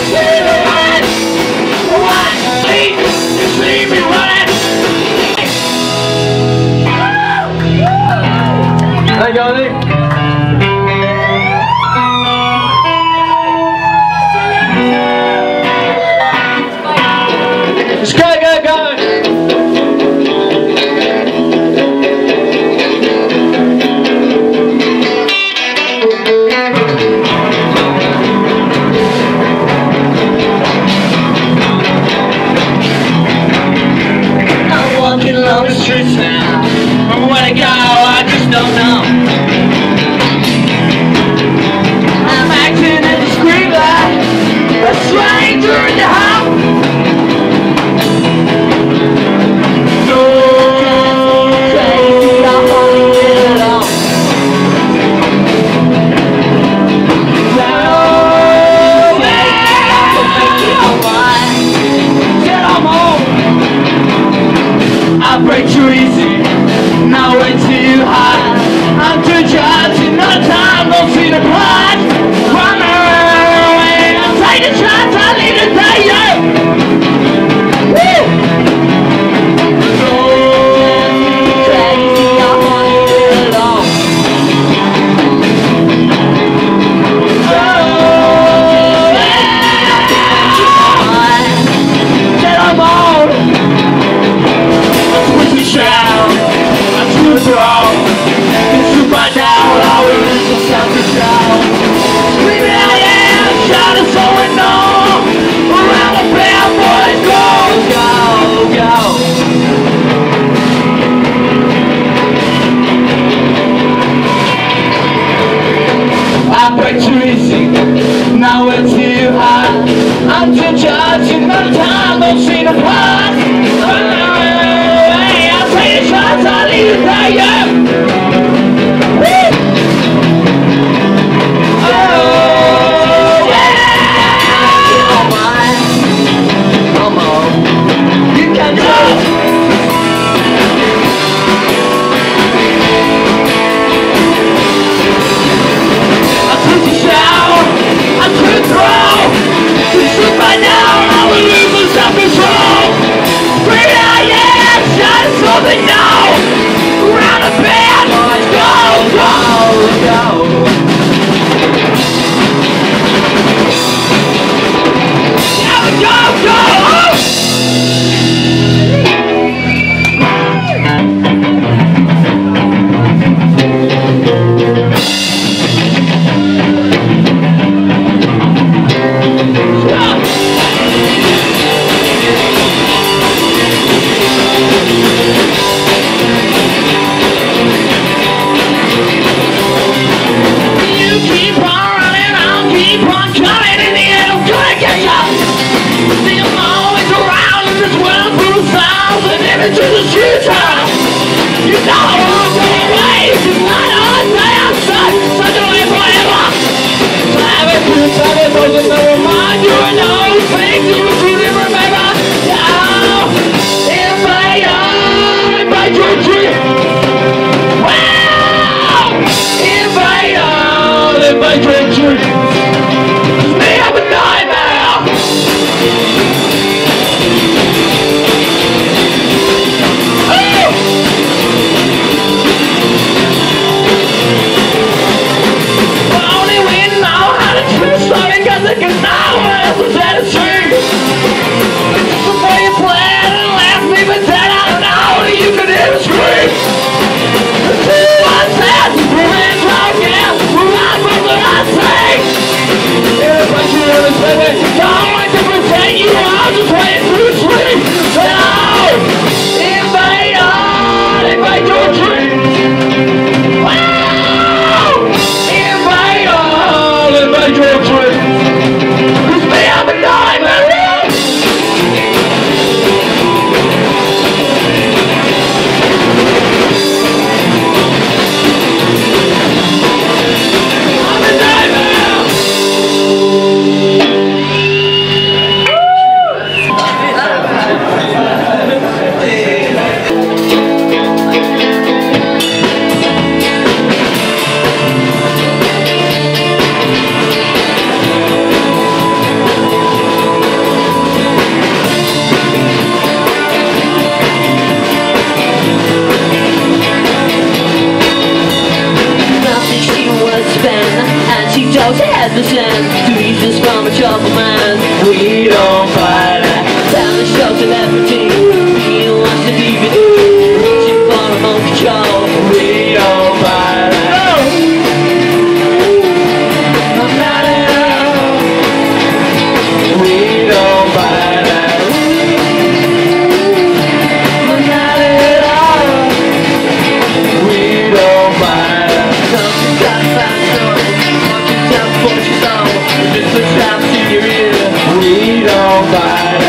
Hey, Johnny. Let's go. I'm walking along the streets now. Where to go, I just don't know. I'm acting in the street like a stranger in the house. So crazy, I won't get it all. So yeah, I can make it all right. Get on home. I break too easy. Now way too high. I'm too judged, no time, don't see the prize. Run away, I'll take the chance, I need to tell you. Woo! So crazy, I wanna get it all. Oh, yeah. Get on board. Let's push it down. It's right now, all we lose is self-control. Screaming I am, shouting so we know. Around the band, boys, go. I break too easy, now we're too high. I'm too judged, no time, don't see the prize. I'll take the shots, I'll leave it there, yeah. It's me, I'm a has the sense to ease us from a troubled mind. We don't buy that. Down the shelter left routine, being watched the DVD, reaching for remote control. We don't buy that. No! I'm not at all. We don't buy that. I'm not at all. We don't buy that. Something's got to find story. Watch yourself, force your soul. Just push out to your ear. We don't buy that.